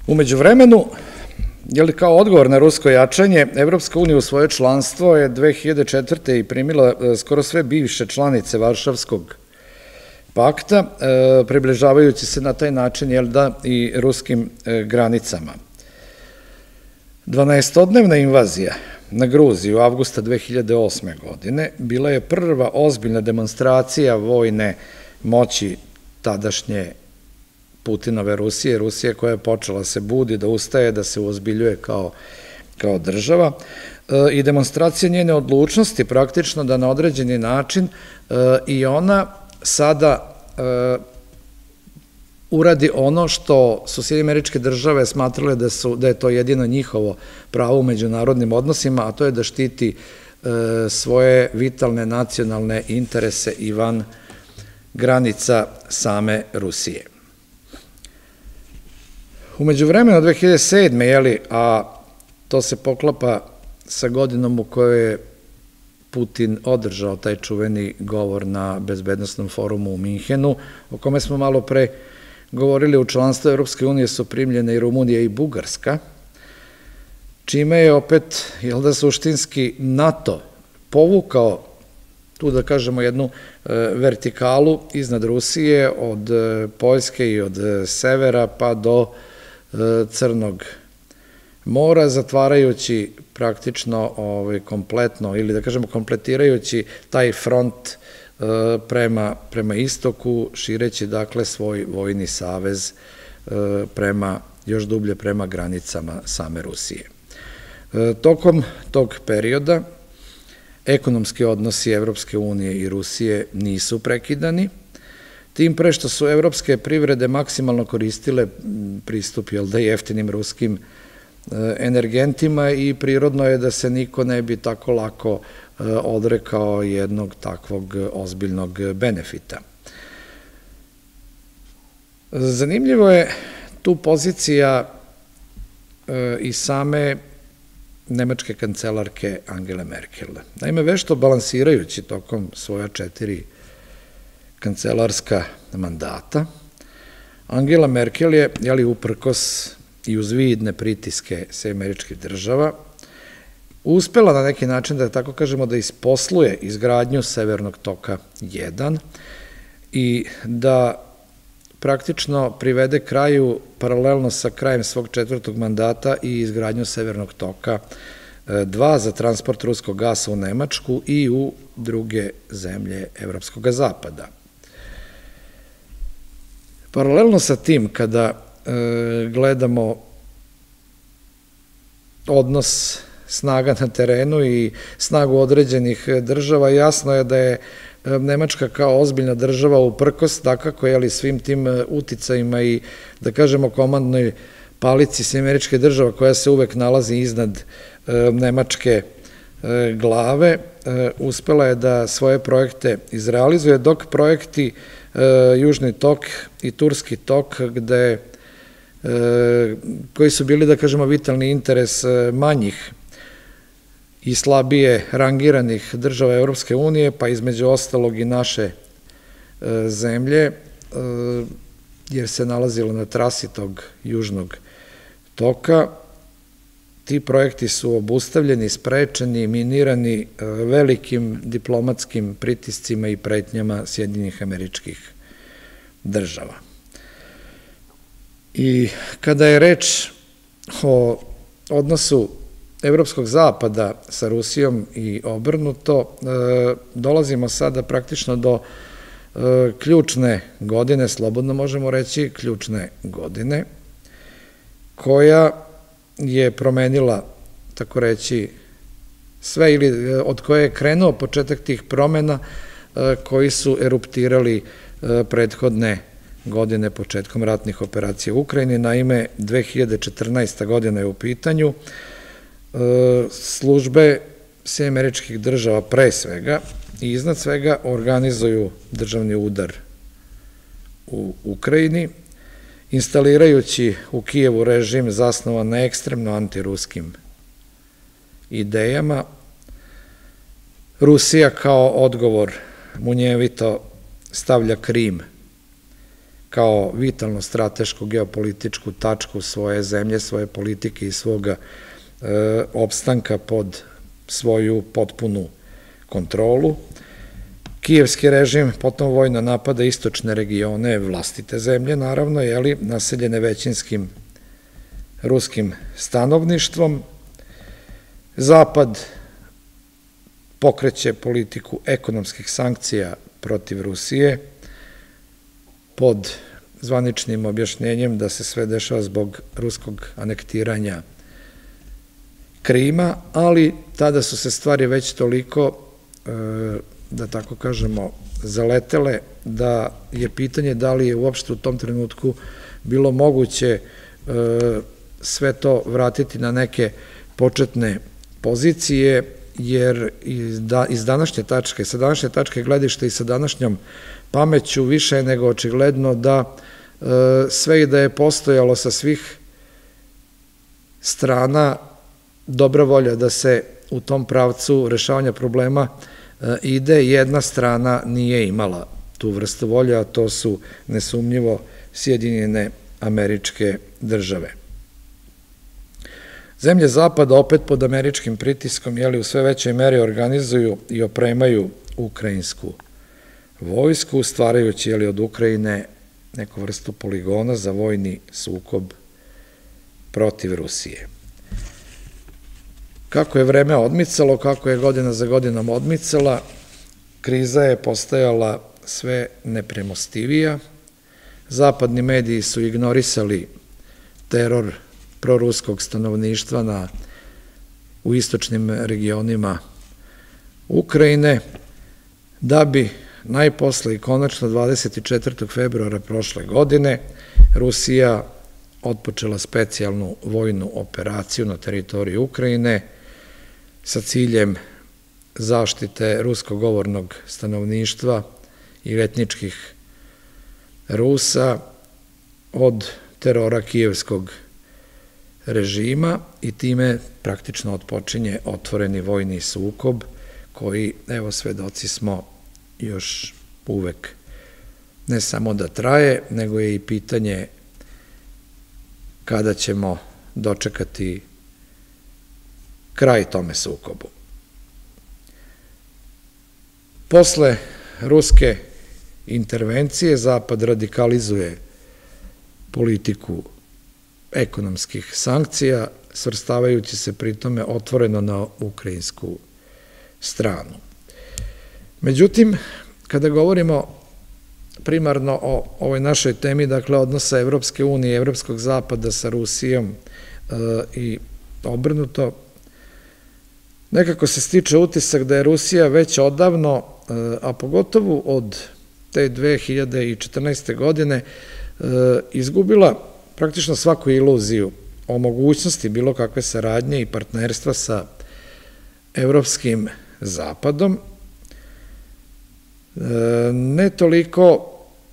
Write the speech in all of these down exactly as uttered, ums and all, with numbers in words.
Umeđu vremenu, je li kao odgovor na rusko jačanje, Evropska unija u svoje članstvo je dve hiljade četvrte i primila skoro sve bivše članice Varšavskog pakta, približavajući se na taj način, jel da, i ruskim granicama. Dvanaestodnevna invazija na Gruziju avgusta dve hiljade osme. godine bila je prva ozbiljna demonstracija vojne moći tadašnje Putinove Rusije, Rusije koja je počela se budi, da ustaje, da se uozbiljuje kao, kao država i demonstracija njene odlučnosti praktično da na određeni način i ona sada uradi ono što su Sjedinjene Američke Države smatrale da, su, da je to jedino njihovo pravo u međunarodnim odnosima, a to je da štiti svoje vitalne nacionalne interese i van granica same Rusije. Umeđu vremena dve hiljade sedme. jeli, a to se poklapa sa godinom u kojoj je Putin održao taj čuveni govor na Bezbednosnom forumu u Minhenu, o kome smo malo pre govorili. U članstvo Evropske unije su primljene i Rumunija i Bugarska, čime je opet, jel da, suštinski NATO povukao tu, da kažemo, jednu vertikalu iznad Rusije, od Poljske i od severa pa do Crnog mora, zatvarajući praktično kompletno, ili da kažemo kompletirajući taj front prema, prema istoku, šireći dakle svoj vojni savez prema, još dublje prema granicama same Rusije. Tokom tog perioda ekonomski odnosi Evropske unije i Rusije nisu prekidani, tim pre što su evropske privrede maksimalno koristile pristup, jel da, jeftinim ruskim energentima i prirodno je da se niko ne bi tako lako odrekao jednog takvog ozbiljnog benefita. Zanimljivo je tu pozicija i same nemačke kancelarke Angele Merkel. Naime, vešto balansirajući tokom svoja četiri kancelarska mandata, Angela Merkel je, jeli, uprkos i uz vidne pritiske Sjedinjenih Američkih Država, uspela na neki način, da tako kažemo, da isposluje izgradnju Severnog toka jedan i da praktično privede kraju, paralelno sa krajem svog četvrtog mandata, i izgradnju Severnog toka dva za transport ruskog gasa u Nemačku i u druge zemlje Evropskog zapada. Paralelno sa tim, kada gledamo odnos snaga na terenu i snagu određenih država, jasno je da je Nemačka kao ozbiljna država uprkos takako, jeli, svim tim uticajima i, da kažemo, komandnoj palici Sjedinjenih Američkih Država koja se uvek nalazi iznad nemačke glave, uspela je da svoje projekte izrealizuje, dok projekti Južni tok i Turski tok, gde, koji su bili, da kažemo, vitalni interes manjih i slabije rangiranih država Evropske unije, pa između ostalog i naše zemlje, jer se nalazilo na trasi tog Južnog toka, ti projekti su obustavljeni, sprečeni, minirani velikim diplomatskim pritiscima i pretnjama Sjedinjenih Američkih Država. I kada je reč o odnosu Evropskog zapada sa Rusijom i obrnuto, dolazimo sada praktično do ključne godine, slobodno možemo reći ključne godine, koja je promenila, tako reći, sve, ili od koje je krenuo početak tih promena koji su eruptirali prethodne godine početkom ratnih operacija u Ukrajini. Naime, dve hiljade četrnaesta. godina je u pitanju. Službe Sjedinjenih Američkih Država pre svega i iznad svega organizuju državni udar u Ukrajini, instalirajući u Kijevu režim zasnovan na ekstremno antiruskim idejama. Rusija kao odgovor munjevito stavlja Krim kao vitalno stratešku geopolitičku tačku svoje zemlje, svoje politike i svoga opstanka pod svoju potpunu kontrolu. Kijevski režim potom vojno napada istočne regione vlastite zemlje, naravno, jeli, naseljene većinskim ruskim stanovništvom. Zapad pokreće politiku ekonomskih sankcija protiv Rusije pod zvaničnim objašnjenjem da se sve dešava zbog ruskog anektiranja Krima, ali tada su se stvari već toliko, da tako kažemo, zaletele, da je pitanje da li je uopšte u tom trenutku bilo moguće sve to vratiti na neke početne pozicije, jer iz današnje tačke, sa današnje tačke gledišta i sa današnjom pameću više je nego očigledno da sve i da je postojalo sa svih strana dobra volja da se u tom pravcu rešavanja problema ide, jedna strana nije imala tu vrstu volje, a to su nesumnjivo Sjedinjene Američke Države. Zemlje Zapada opet pod američkim pritiskom u sve većoj meri organizuju i opremaju ukrajinsku vojsku, stvarajući od Ukrajine neku vrstu poligona za vojni sukob protiv Rusije. Kako je vreme odmicalo, kako je godina za godinom odmicala, kriza je postajala sve nepremostivija. Zapadni mediji su ignorisali teror proruskog stanovništva u istočnim regionima Ukrajine, da bi najposle i konačno dvadeset četvrtog februara prošle godine Rusija otpočela specijalnu vojnu operaciju na teritoriji Ukrajine sa ciljem zaštite ruskogovornog stanovništva i etničkih Rusa od terora kijevskog režima i time praktično otpočinje otvoreni vojni sukob koji, evo, svedoci smo, još uvek ne samo da traje, nego je i pitanje kada ćemo dočekati kraj tome sukobu. Posle ruske intervencije Zapad radikalizuje politiku ekonomskih sankcija, svrstavajući se pritome otvoreno na ukrajinsku stranu. Međutim, kada govorimo primarno o ovoj našoj temi, dakle odnosa Evropske unije i Evropskog zapada sa Rusijom i obrnuto, nekako se stiče utisak da je Rusija već odavno, a pogotovo od te dve hiljade četrnaeste. godine, izgubila praktično svaku iluziju o mogućnosti bilo kakve saradnje i partnerstva sa Evropskim zapadom, ne toliko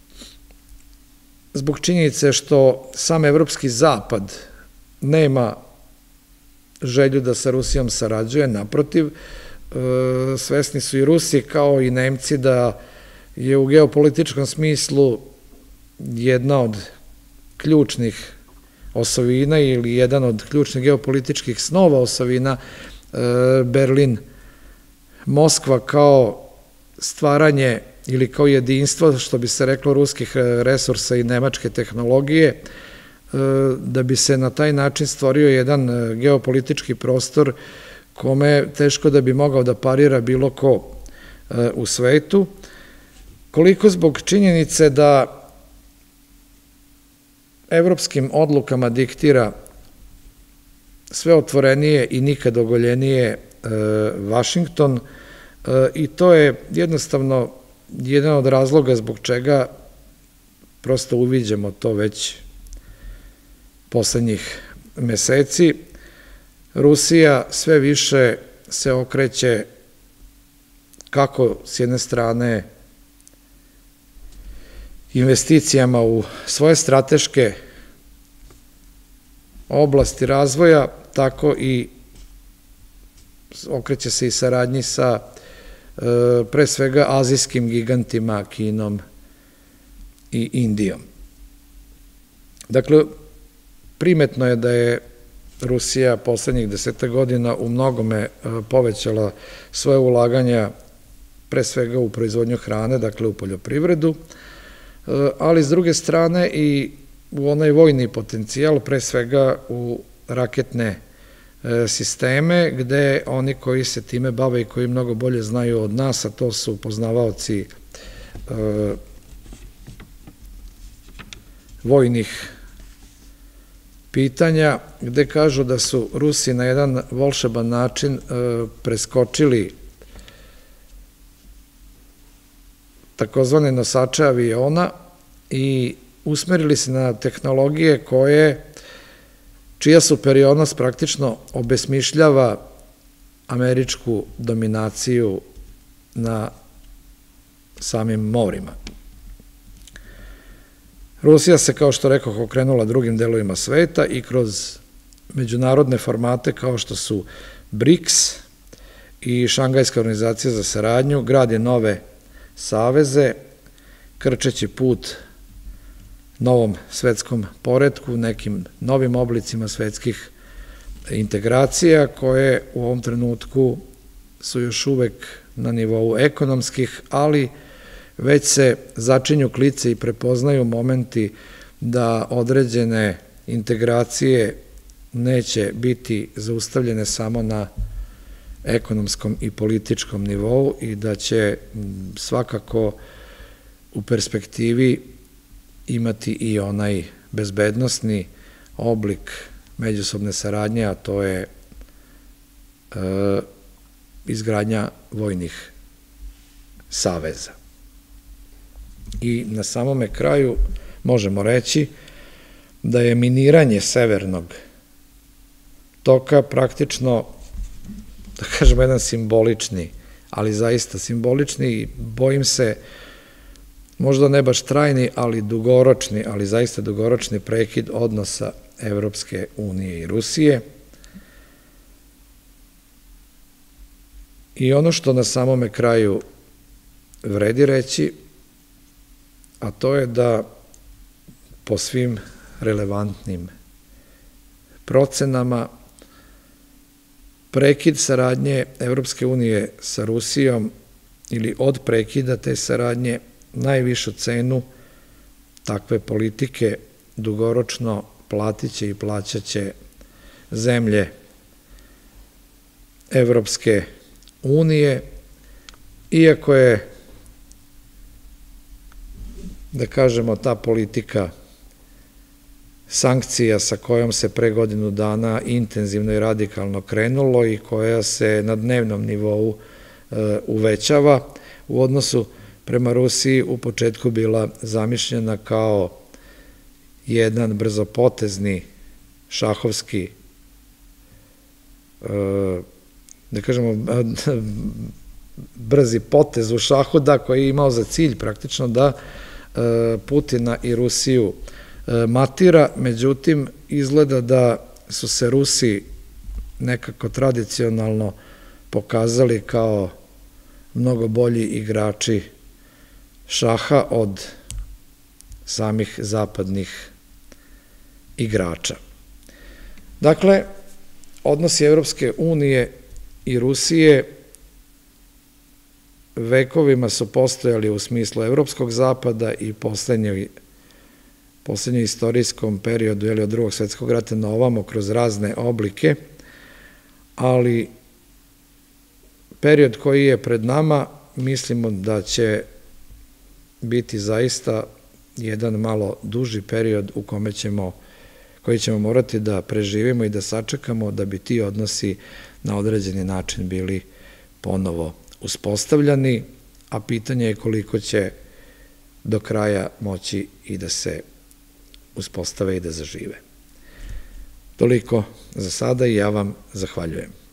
zbog činjenice što sam Evropski zapad nema želju da sa Rusijom sarađuje, naprotiv, svesni su i Rusi kao i Nemci da je u geopolitičkom smislu jedna od ključnih osovina ili jedan od ključnih geopolitičkih snova osovina Berlin-Moskva kao stvaranje ili kao jedinstvo, što bi se reklo, ruskih resursa i nemačke tehnologije, da bi se na taj način stvorio jedan geopolitički prostor kome teško da bi mogao da parira bilo ko u svetu, koliko zbog činjenice da evropskim odlukama diktira sve otvorenije i nikad ogoljenije Vašington, i to je jednostavno jedan od razloga zbog čega prosto uviđamo to već poslednjih meseci. Rusija sve više se okreće kako s jedne strane investicijama u svoje strateške oblasti razvoja, tako i okreće se i saradnji sa pre svega azijskim gigantima, Kinom i Indijom. Dakle, primetno je da je Rusija poslednjih deseta godina u mnogome povećala svoje ulaganja pre svega u proizvodnju hrane, dakle u poljoprivredu, ali s druge strane i u onaj vojni potencijal, pre svega u raketne sisteme, gde oni koji se time bave i koji mnogo bolje znaju od nas, a to su poznavaoci vojnih pitanja, gde kažu da su Rusi na jedan volšeban način preskočili takozvane nosače aviona i usmerili se na tehnologije koje, čija superiornost praktično obesmišljava američku dominaciju na samim morima. Rusija se, kao što rekoh, okrenula drugim delovima sveta i kroz međunarodne formate kao što su BRICS i Šangajska organizacija za saradnju gradi nove saveze, krčeći put novom svetskom poretku, nekim novim oblicima svetskih integracija koje u ovom trenutku su još uvek na nivou ekonomskih, ali već se začinju klice i prepoznaju momenti da određene integracije neće biti zaustavljene samo na ekonomskom i političkom nivou i da će svakako u perspektivi imati i onaj bezbednosni oblik međusobne saradnje, a to je izgradnja vojnih saveza. I na samome kraju možemo reći da je miniranje severnog toka praktično, da kažemo, jedan simbolični, ali zaista simbolični i bojim se, možda ne baš trajni, ali dugoročni, ali zaista dugoročni prekid odnosa Evropske unije i Rusije. I ono što na samome kraju vredi reći, a to je da po svim relevantnim procenama prekid saradnje Evropske unije sa Rusijom ili od prekida te saradnje najvišu cenu takve politike dugoročno platit će i plaćat će zemlje Evropske unije, iako je, da kažemo, ta politika sankcija sa kojom se pre godinu dana intenzivno i radikalno krenulo i koja se na dnevnom nivou uvećava u odnosu prema Rusiji u početku bila zamišljena kao jedan brzopotezni šahovski, da kažemo, brzi potez u šahu, da, koji je imao za cilj praktično da Putina i Rusiju matira, međutim, izgleda da su se Rusi nekako tradicionalno pokazali kao mnogo bolji igrači šaha od samih zapadnih igrača. Dakle, odnosi Evropske unije i Rusije vekovima su postojali u smislu evropskog zapada i poslednjoj poslednjoj istorijskom periodu, ili od drugog svetskog rata na ovamo, kroz razne oblike, ali period koji je pred nama, mislimo da će biti zaista jedan malo duži period u kome ćemo, koji ćemo morati da preživimo i da sačekamo da bi ti odnosi na određeni način bili ponovo uspostavljani, a pitanje je koliko će do kraja moći i da se uspostave i da zažive. Toliko za sada i ja vam zahvaljujem.